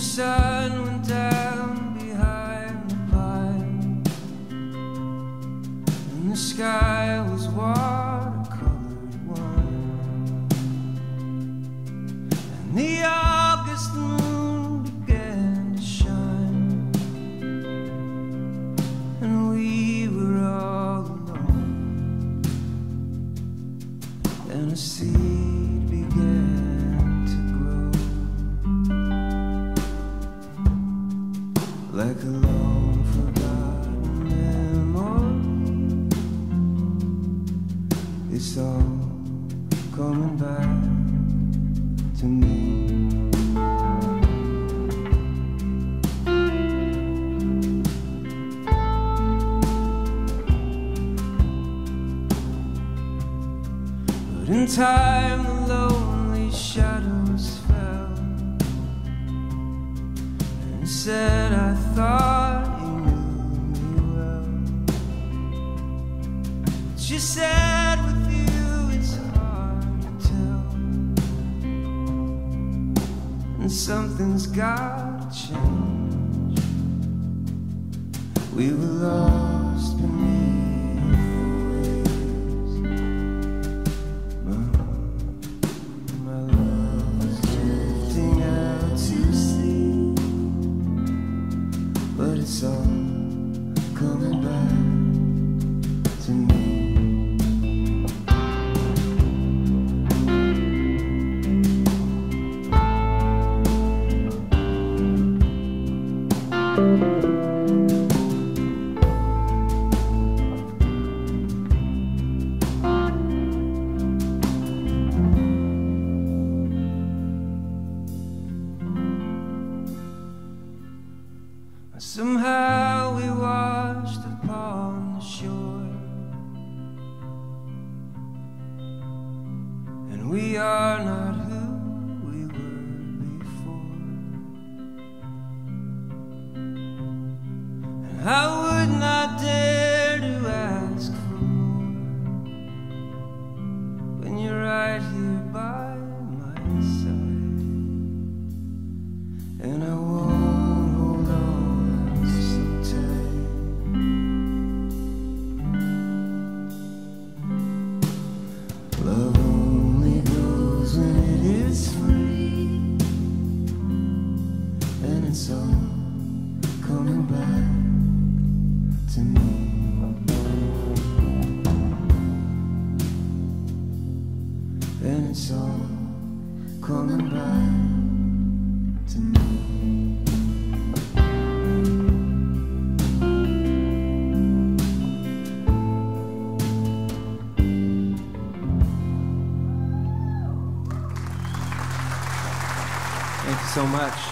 sun went down behind the pine, and the sky was watercolored wine, and the August moon began to shine, and we were all alone, and a seed began to grow, like a long forgotten memory. It's all coming back to me. But in time the lonely shadows fell, and said, I thought you knew me well. But she said, with you it's hard to tell, and something's got to change. We were lost beneath the waves, but my love was drifting out to sea. But it's all coming back to me. Somehow we washed upon the shore, and we are not who we were before. And I would not dare to ask for more when you're right here by my side, and I won't hold on so tight. Love only goes when it is free, and it's all coming back to me. And it's all coming back to me. Thank you so much.